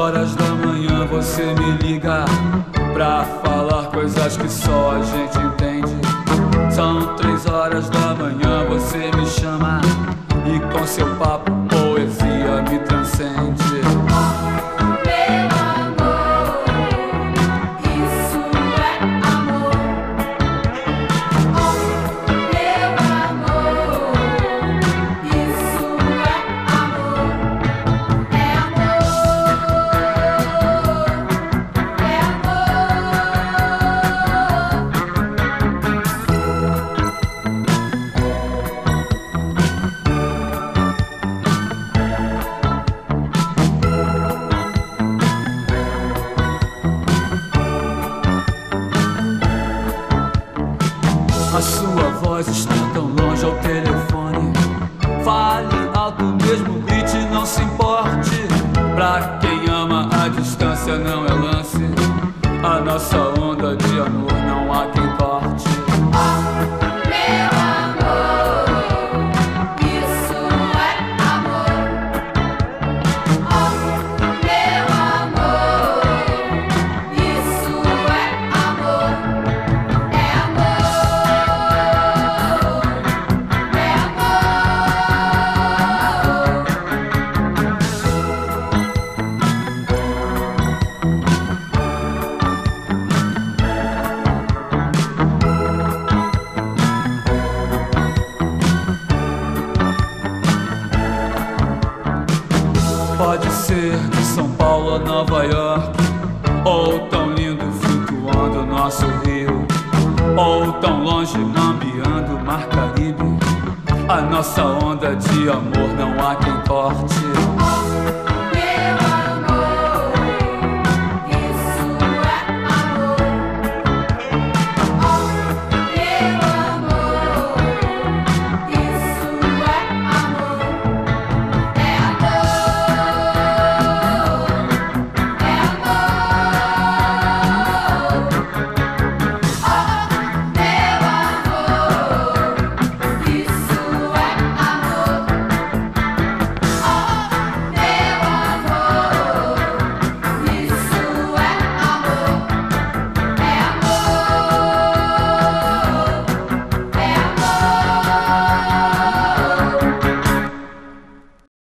horas da manhã você me liga pra falar coisas que só a gente entende. São 3 horas da manhã, você me chama e com seu papo poesia me transcende. A sua voz está tão longe ao telefone. Fale alto mesmo, grite, não se importe. Pra quem ama a distância não é lance. A nossa onda de amor não há quem corte. Pode ser de São Paulo a Nova York, ou tão lindo flutuando nosso rio, ou tão longe mambiando o Mar Caribe. A nossa onda de amor não há quem corte.